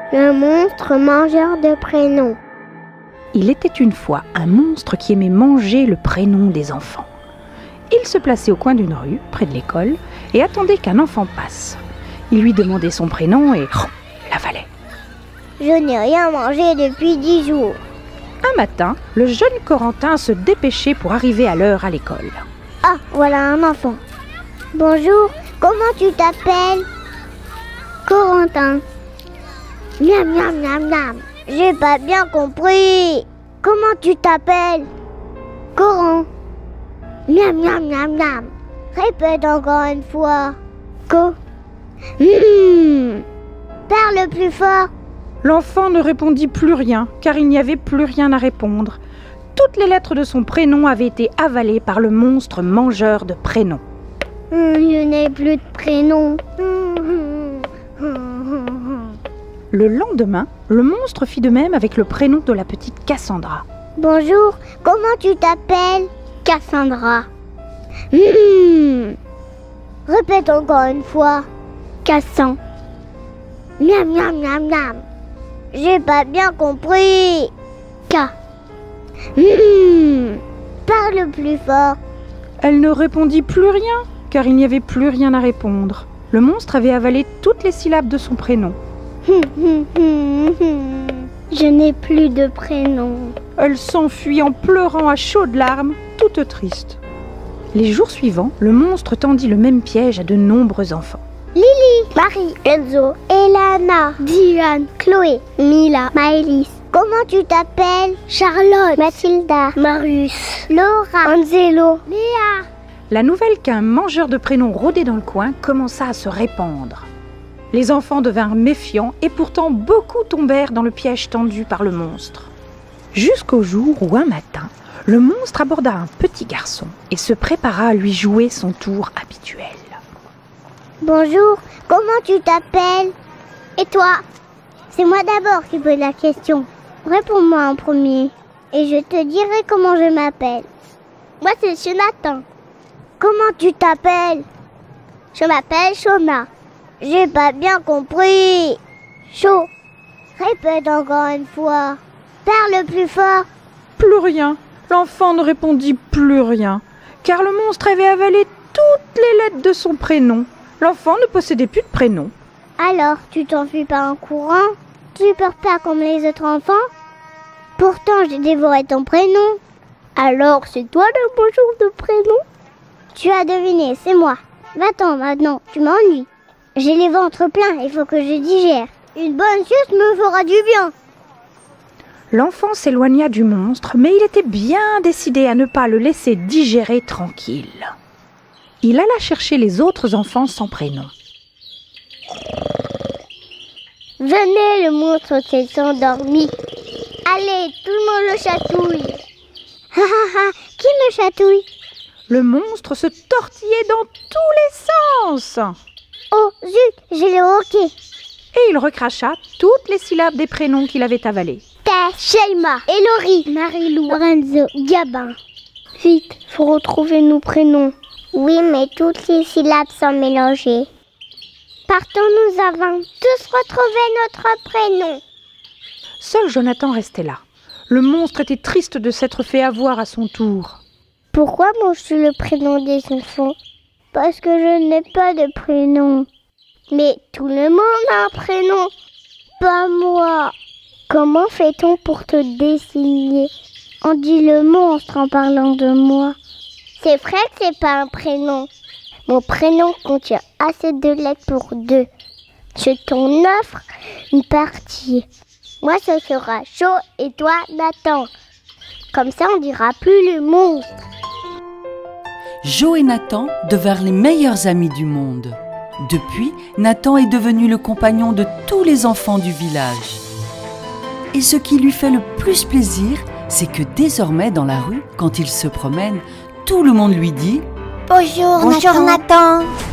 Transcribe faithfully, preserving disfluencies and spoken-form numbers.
Le monstre mangeur de prénoms. Il était une fois un monstre qui aimait manger le prénom des enfants. Il se plaçait au coin d'une rue, près de l'école, et attendait qu'un enfant passe. Il lui demandait son prénom et oh, l'avalait. Je n'ai rien mangé depuis dix jours. Un matin, le jeune Corentin se dépêchait pour arriver à l'heure à l'école. Ah, voilà un enfant. Bonjour, comment tu t'appelles? Corentin. Miam, miam, miam, miam. J'ai pas bien compris. Comment tu t'appelles? Coran. Miam, miam, miam, miam. Répète encore une fois. Co. Mmh. Parle plus fort. L'enfant ne répondit plus rien, car il n'y avait plus rien à répondre. Toutes les lettres de son prénom avaient été avalées par le monstre mangeur de prénoms. Mmh, je n'ai plus de prénom. Le lendemain, le monstre fit de même avec le prénom de la petite Cassandra. Bonjour, comment tu t'appelles? Cassandra. Mmh. Répète encore une fois. Cassan. Miam, miam, miam, miam. J'ai pas bien compris. K. Mmh. Parle plus fort. Elle ne répondit plus rien, car il n'y avait plus rien à répondre. Le monstre avait avalé toutes les syllabes de son prénom. Je n'ai plus de prénom. Elle s'enfuit en pleurant à chaudes larmes, toute triste. Les jours suivants, le monstre tendit le même piège à de nombreux enfants. Lily, Marie, Enzo, Elana, Diane, Chloé, Mila, Maëlys. Comment tu t'appelles? Charlotte, Mathilda, Marius, Laura, Angelo, Léa. La nouvelle qu'un mangeur de prénoms rôdait dans le coin commença à se répandre. Les enfants devinrent méfiants et pourtant beaucoup tombèrent dans le piège tendu par le monstre. Jusqu'au jour où un matin, le monstre aborda un petit garçon et se prépara à lui jouer son tour habituel. Bonjour, comment tu t'appelles? Et toi? C'est moi d'abord qui pose la question. Réponds-moi en premier et je te dirai comment je m'appelle. Moi c'est Jonathan. Comment tu t'appelles? Je m'appelle Shona. J'ai pas bien compris. Chaud. Répète encore une fois. Parle plus fort. Plus rien. L'enfant ne répondit plus rien, car le monstre avait avalé toutes les lettres de son prénom. L'enfant ne possédait plus de prénom. Alors, tu t'enfuis pas en courant? Tu pleures pas comme les autres enfants? Pourtant, j'ai dévoré ton prénom. Alors, c'est toi le bonjour de prénom? Tu as deviné, c'est moi. Va-t'en maintenant, tu m'ennuies. J'ai les ventres pleins, il faut que je digère. Une bonne sieste me fera du bien. L'enfant s'éloigna du monstre, mais il était bien décidé à ne pas le laisser digérer tranquille. Il alla chercher les autres enfants sans prénom. Venez, le monstre s'est endormi. Allez, tout le monde le chatouille. Ha ha ha, qui me chatouille? Le monstre se tortillait dans tous les sens. Oh zut, j'ai le hoquet. Et il recracha toutes les syllabes des prénoms qu'il avait avalés. Thé, Sheima, Elori, Marilou, Lorenzo, Gabin. Vite, faut retrouver nos prénoms. Oui, mais toutes les syllabes sont mélangées. Partons, nous avons tous retrouvé notre prénom. Seul Jonathan restait là. Le monstre était triste de s'être fait avoir à son tour. Pourquoi mange-tu le prénom des enfants? Parce que je n'ai pas de prénom. Mais tout le monde a un prénom. Pas moi. Comment fait-on pour te désigner? On dit le monstre en parlant de moi. C'est vrai que c'est pas un prénom. Mon prénom contient assez de lettres pour deux. Je t'en offre une partie. Moi, ce sera chaud et toi, Nathan. Comme ça, on dira plus le monstre. Jo et Nathan devinrent les meilleurs amis du monde. Depuis, Nathan est devenu le compagnon de tous les enfants du village. Et ce qui lui fait le plus plaisir, c'est que désormais dans la rue, quand il se promène, tout le monde lui dit « Bonjour, Bonjour Nathan. Nathan.